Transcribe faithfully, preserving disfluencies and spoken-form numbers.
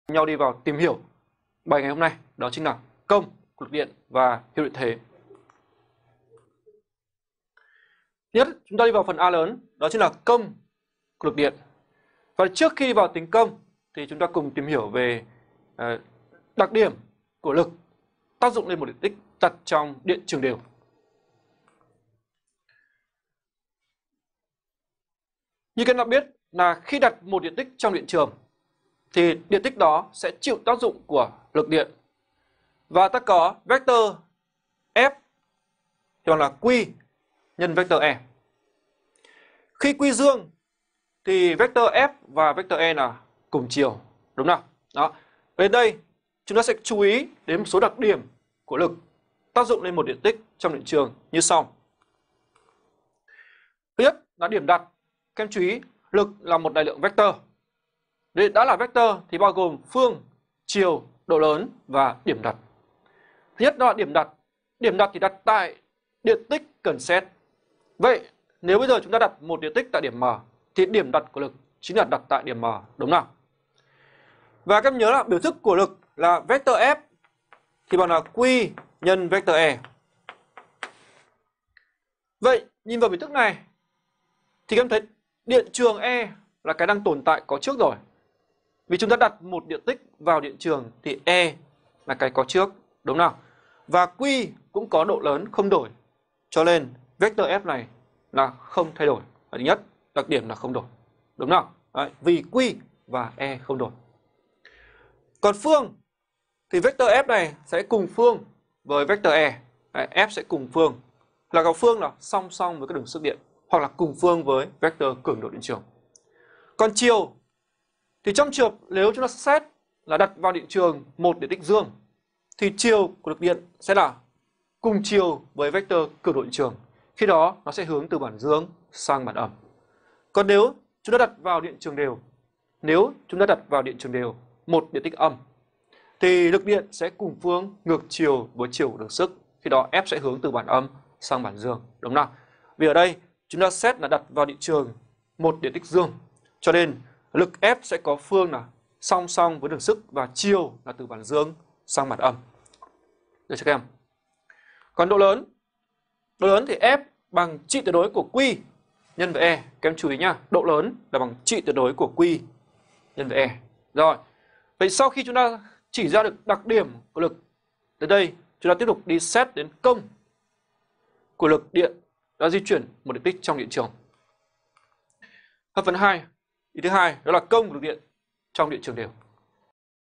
nhau đi vào tìm hiểu bài ngày hôm nay, đó chính là công của lực điện và hiệu điện thế. Nhất, chúng ta đi vào phần A lớn, đó chính là công của lực điện. Và trước khi đi vào tính công thì chúng ta cùng tìm hiểu về uh, đặc điểm của lực tác dụng lên một điện tích đặt trong điện trường đều. Như các bạn biết là khi đặt một điện tích trong điện trường thì điện tích đó sẽ chịu tác dụng của lực điện. Và ta có vector F thì bằng là Q nhân vector E. Khi Q dương thì vector F và vector E là cùng chiều, đúng không? Đó. Đến đây chúng ta sẽ chú ý đến một số đặc điểm của lực tác dụng lên một điện tích trong điện trường như sau. Thứ nhất là điểm đặt. Các em chú ý, lực là một đại lượng vector. Để đã là vector thì bao gồm phương, chiều, độ lớn và điểm đặt. Thứ nhất đó là điểm đặt. Điểm đặt thì đặt tại điện tích cần xét. Vậy nếu bây giờ chúng ta đặt một điện tích tại điểm M thì điểm đặt của lực chính là đặt tại điểm M, đúng nào? Và các em nhớ là biểu thức của lực là vector F thì bằng là Q nhân vector E. Vậy nhìn vào biểu thức này thì các em thấy điện trường E là cái đang tồn tại có trước rồi. Vì chúng ta đặt một điện tích vào điện trường thì E là cái có trước, đúng nào? Và Q cũng có độ lớn không đổi. Cho nên vector F này là không thay đổi. Thứ nhất, đặc điểm là không đổi. Đúng nào? Đấy, vì Q và E không đổi. Còn phương thì vector F này sẽ cùng phương với vector E. Đấy, F sẽ cùng phương. Là có phương là song song với các đường sức điện hoặc là cùng phương với vector cường độ điện trường. Còn chiều thì trong trường hợp nếu chúng ta xét là đặt vào điện trường một điện tích dương thì chiều của lực điện sẽ là cùng chiều với vector cường độ điện trường. Khi đó nó sẽ hướng từ bản dương sang bản âm. Còn nếu chúng ta đặt vào điện trường đều, nếu chúng ta đặt vào điện trường đều một điện tích âm thì lực điện sẽ cùng phương ngược chiều với chiều của đường sức. Khi đó F sẽ hướng từ bản âm sang bản dương, đúng không? Vì ở đây chúng ta xét là đặt vào điện trường một điện tích dương, cho nên lực F sẽ có phương là song song với đường sức và chiều là từ bản dương sang bản âm. Được chưa các em? Còn độ lớn, độ lớn thì F bằng trị tuyệt đối của Q nhân với E. Các em chú ý nhá, độ lớn là bằng trị tuyệt đối của Q nhân với E. Rồi, vậy sau khi chúng ta chỉ ra được đặc điểm của lực, tới đây chúng ta tiếp tục đi xét đến công của lực điện đã di chuyển một điện tích trong điện trường. Hợp phần hai, ý thứ hai đó là công của lực điện trong điện trường đều.